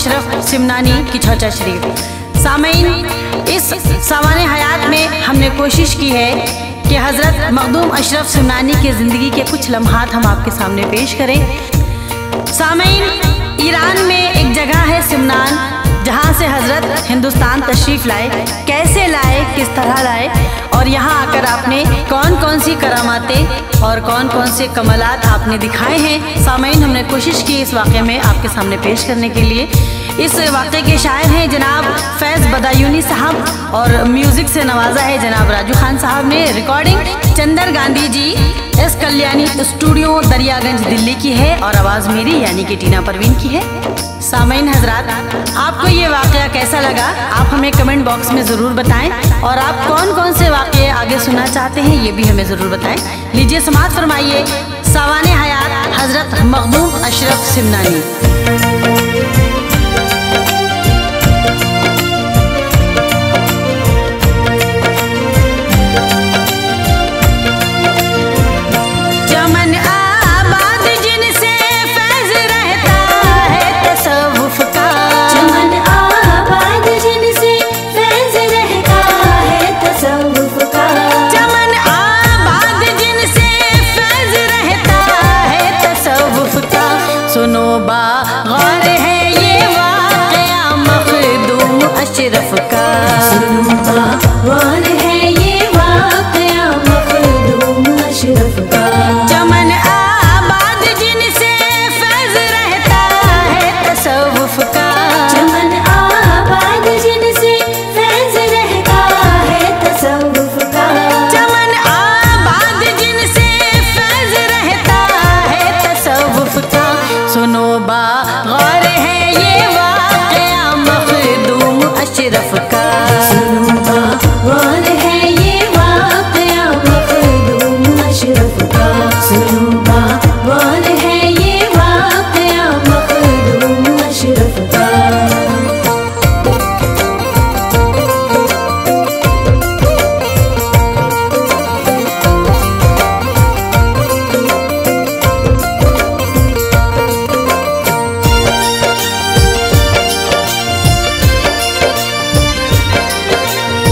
अशरफ सिमनानी की छौचा शरीफ। सामईन, इस सावाने हयात में हमने कोशिश की है कि हज़रत मखदूम अशरफ सिमनानी की ज़िंदगी के कुछ लम्हात हम आपके सामने पेश करें। सामईन, ईरान में एक जगह है सिमनान, जहाँ से हज़रत हिंदुस्तान तशरीफ़ लाए। कैसे लाए, किस तरह लाए और यहाँ आकर आपने कौन कौन सी करामातें और कौन कौन से कमालात आपने दिखाए हैं, सामईन हमने कोशिश की इस वाक़े में आपके सामने पेश करने के लिए। इस वाक़े के शायर हैं जनाब फैज़ बदायूनी साहब और म्यूज़िक से नवाजा है जनाब राजू खान साहब ने। Recording Chander Gandhi ji S Kalyani studio Daryaganj Delhi की है और आवाज़ मेरी यानी कि टीना परवीन की है। सामईन हजरात, आपको ये वाक़या कैसा लगा आप हमें कमेंट बॉक्स में ज़रूर बताएं और आप कौन कौन से वाक़े आगे सुनना चाहते हैं ये भी हमें ज़रूर बताएं। लीजिए समाअत फरमाइए सावाने हयात हज़रत मखदूम अशरफ सिमनानी।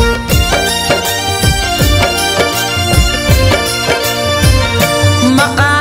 मका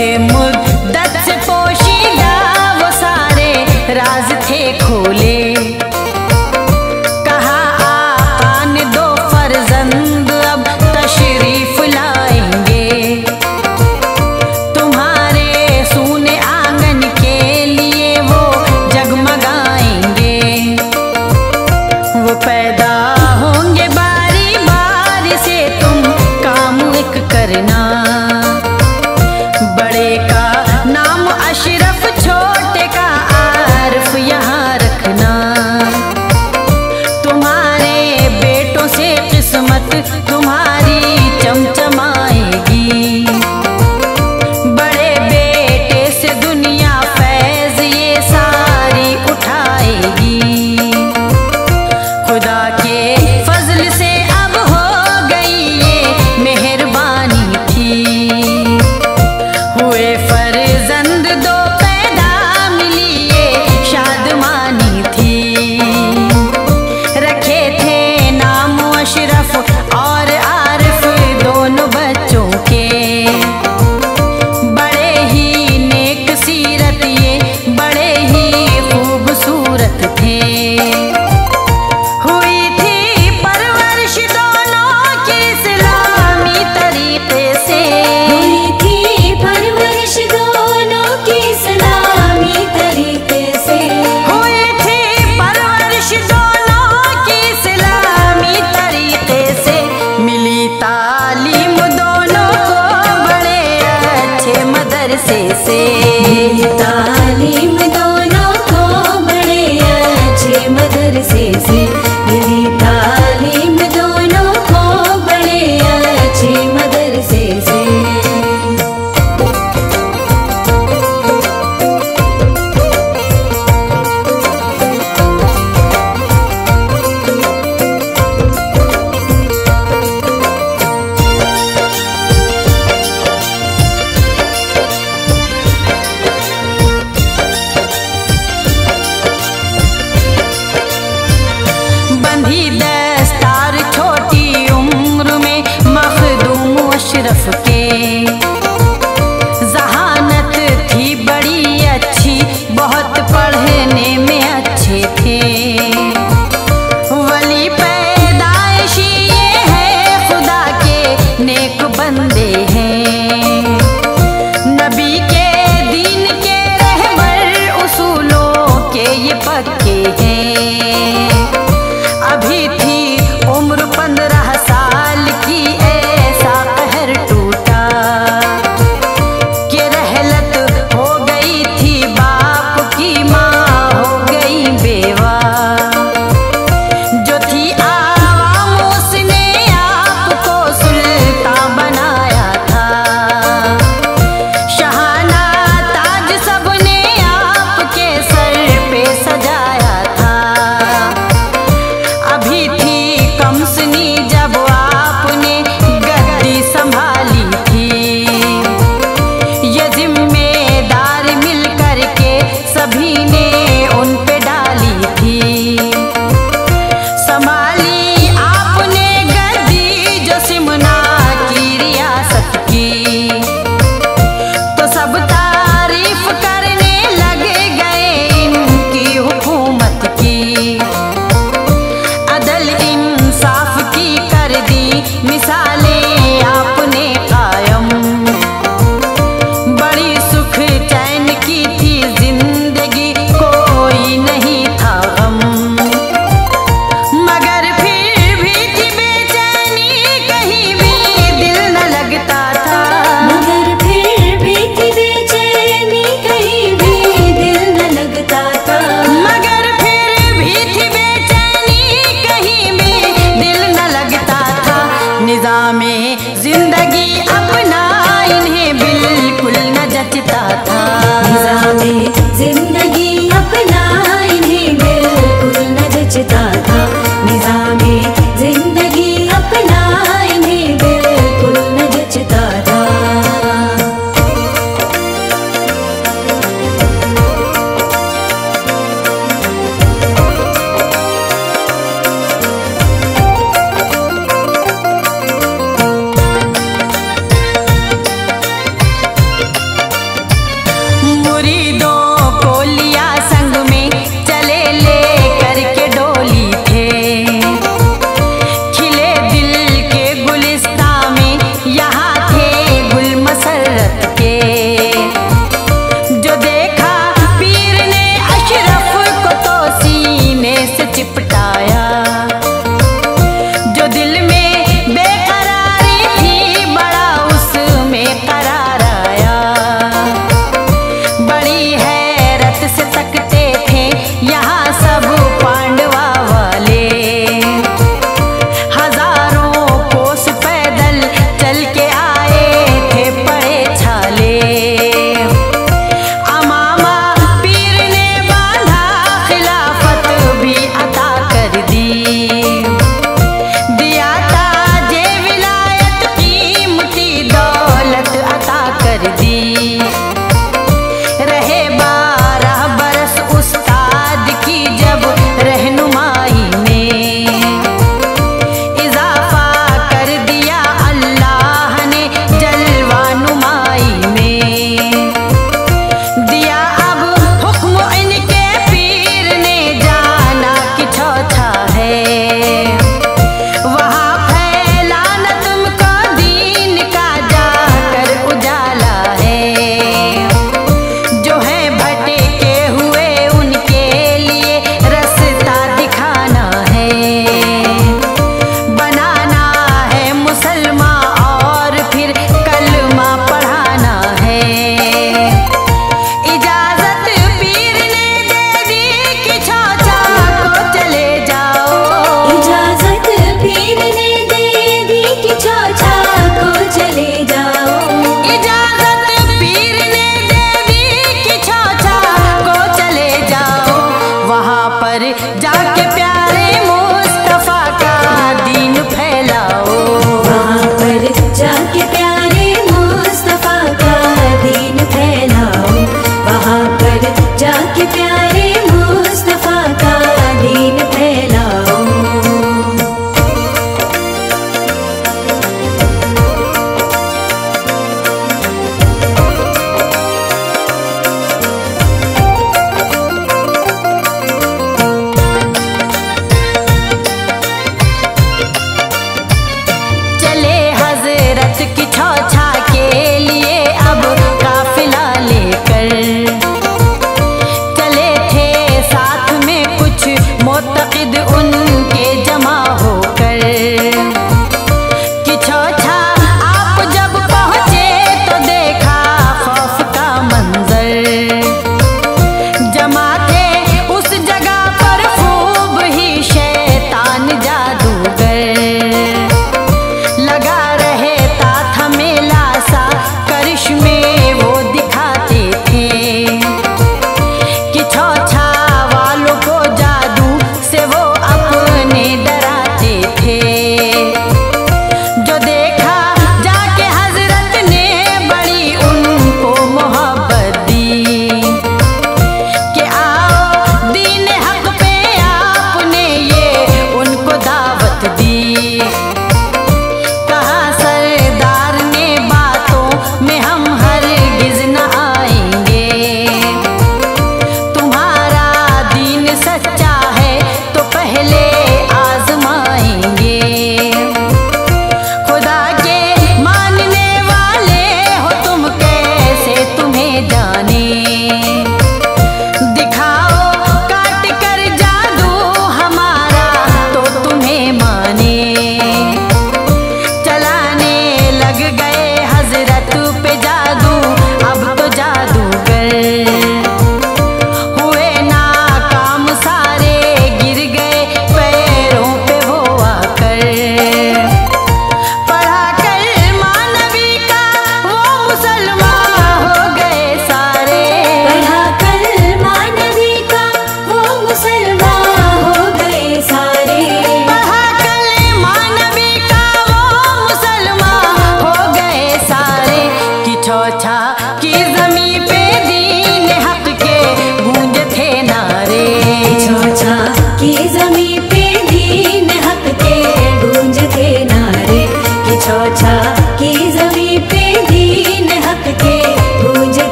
थे मुद्दत से पोशीदा, वो सारे राज थे खोले। कहा आका ने दो फर्जंद अब तशरीफ लाएंगे, तुम्हारे सूने आंगन के लिए वो जगमगाएंगे। वो पैदा होंगे बारी बारी से, तुम काम एक करना। बड़े का नाम अशरफ, छोटे का आरिफ यहाँ रखना। तुम्हारे बेटों से किस्मत तुम्हारी चमचमाएगी, बड़े बेटे से दुनिया फैज ये सारी उठाएगी। खुदा के फजल से अब हो गई ये मेहरबानी थी, हुए फर्जंद दो पैदा, मिली ये शादमानी थी। रखे थे नाम अशरफ और आरिफ दोनों बच्चों के, बड़े ही नेक सीरत ये बड़े ही खूबसूरत थे। हुई थी परवरिश दोनों की इस्लामी तरीके से, हुई थी परवरिश दोनों की इस्लामी तरीके से। हुई थी परवरिश दोनों की इस्लामी तरीके से। मिली तालीम दोनों को बड़े अच्छे मदरसे से, मिली तालीम दोनों को बड़े अच्छे मदरसे से। मिली तालीम दोनों को बड़े अच्छे मदरसे से। बंधी दस्तार छोटी उम्र में मखदूम अशरफ के, जहानत थी बड़ी अच्छी, बहुत पढ़ने में अच्छे थे। वली पैदाइशी ये है, खुदा के नेक बंदे हैं। नबी के दीन के रहबर, उसूलों के ये पक्के हैं। अभी थी उम्र 15 साल की, ऐसा कहर टूटा कि रहलत हो गई थी बाप की, माँ हो गई बेवा। जो थी आवाम उसने आपको सुल्तान बनाया था, शहाना ताज सबने आपके सर पे सजाया था। अभी थी कमसनी जब आपने गद्दी संभाली थी, ये जिम्मेदार मिल करके सभी ने उन पे डाली थी। संभाली आपने गद्दी जो सिमना की रियासत की, तो सब तारीफ करने लग गए इनकी हुकूमत की। अदल इंसाफ की कर दी मिसालें आपने कायम, बड़ी सुख चैन की थी जिंदगी, कोई नहीं था गम। मगर फिर भी थी बेचैनी, कहीं भी दिल न लगता था। मगर फिर भी थी बेचैनी, कहीं भी दिल न लगता था। मगर फिर भी थी बेचैनी, कहीं भी दिल न लगता था। निज़ामे जिंदगी अपना इन्हें बिल्कुल न जचता था। निज़ामे जिंदगी अपना इन्हें बिल्कुल न जचता था। निज़ामे जिंदगी अपना इन्हें बिल्कुल न जचता था।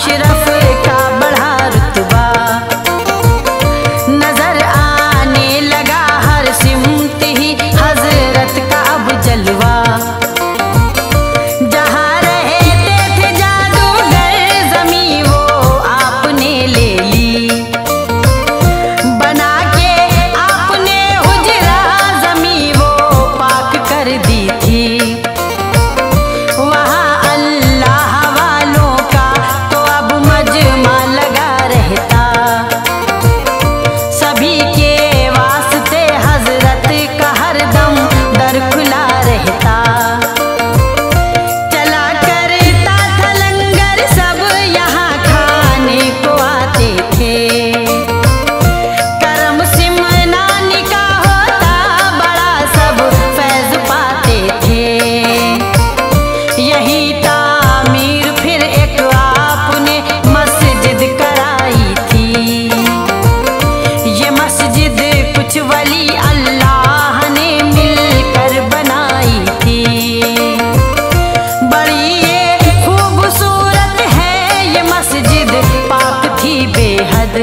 अशरफ का बढ़ा रुतबा, नजर आने लगा हर सिमत ही हजरत का अब जलवा। जहाँ रहते थे जादूगर ज़मीं वो आपने ले ली, बना के आपने हुजरा ज़मीं वो पाक कर दी थी। वहाँ अल्लाह वालों का तो अब मजमा लगा रहता, सभी के वास्ते हजरत का हरदम दर खुला रहता। चला करता था लंगर सब यहाँ खाने को आते थे, करम सिमनानी का होता बड़ा सब फैज पाते थे। यही तामीर फिर एक आपने मस्जिद कराई थी, ये मस्जिद कुछ वली अल्लाह ने मिलकर बनाई थी। बड़ी ये खूबसूरत है ये मस्जिद, पाक थी बेहद,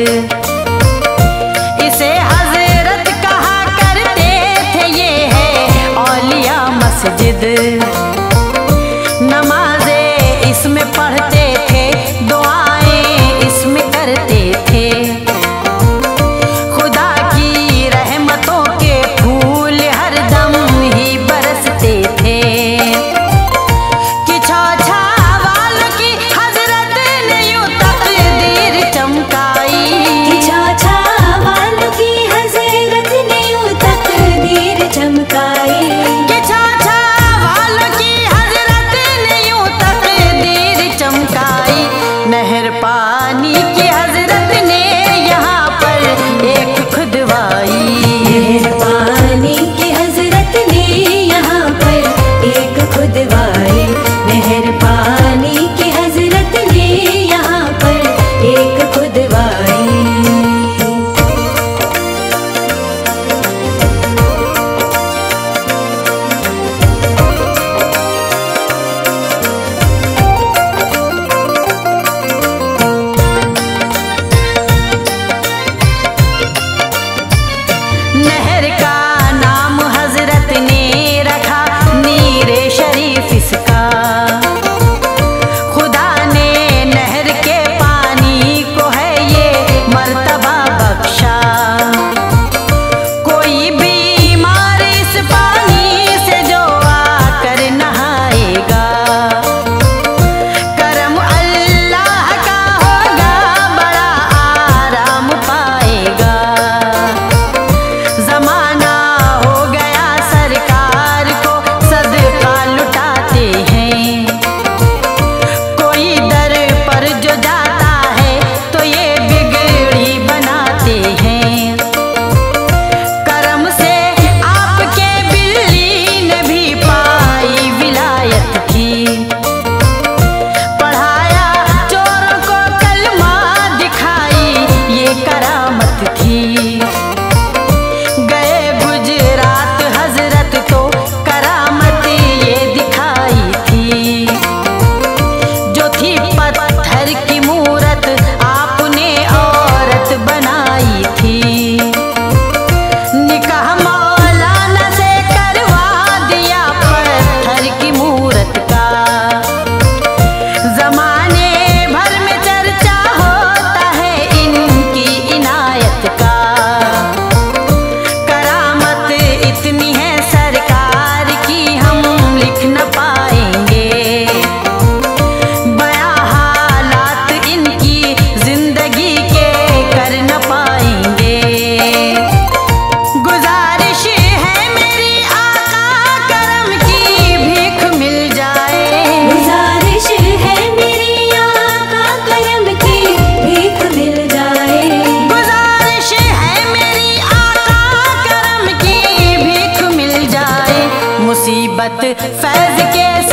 इसे हजरत कहा करते थे ये है औलिया मस्जिद। नमाज़े इसमें पढ़ते थे, दुआएं इसमें करते थे, खुदा की रहमतों के फूल हरदम ही बरसते थे। कि छौछा वालों की हजरत ने यूं तकदीर चमकाई, छाछा वालों की हजरत ने यूं तकदीर चमकाई। कि छौछा वालों की हजरत ने यूं तकदीर चमकाई। नहर पानी की हजरत ने यहाँ पर एक खुदवाई, नहर पानी की हजरत ने यहाँ पर एक खुदवाई। नहर पानी की हजरत ने यहाँ पर एक खुदवाई। नहर का नाम हजरत ने रखा नीरे शरीफ इसका। खुदा ने नहर के पानी को है ये मर्तबा बख्शा। कोई बीमार इस पानी से जो आकर नहाएगा, करम अल्लाह का होगा बड़ा आराम पाएगा। जमाना हो गया सरकार को सदका लुटाते हैं, कोई दर पर जो जाता है तो ये बिगड़ी बनाते हैं। करम से आपके बिल्ली ने भी पाई विलायत की, पढ़ाया चोरों को कलमा दिखाई ये करामत थी। गए गुजरात हजरत तो करामत ये दिखाई थी, जो थी पत्थर की मूरत आपने औरत बनाई थी। निकाह मौलाना से करवा दिया पत्थर की मूरत का, जमाने भर में चर्चा होता है इनकी इनायत का। करामत इतनी है सरकार की हम लिख न पाएंगे, बयां हालात इनकी जिंदगी के कर न पाएंगे। गुजारिश है मेरी आका करम की भीख मिल जाए, गुजारिश है मेरी आका करम की भीख मिल जाए। गुजारिश है मेरी आका करम की भीख मिल जाए। मुसीबत फैज के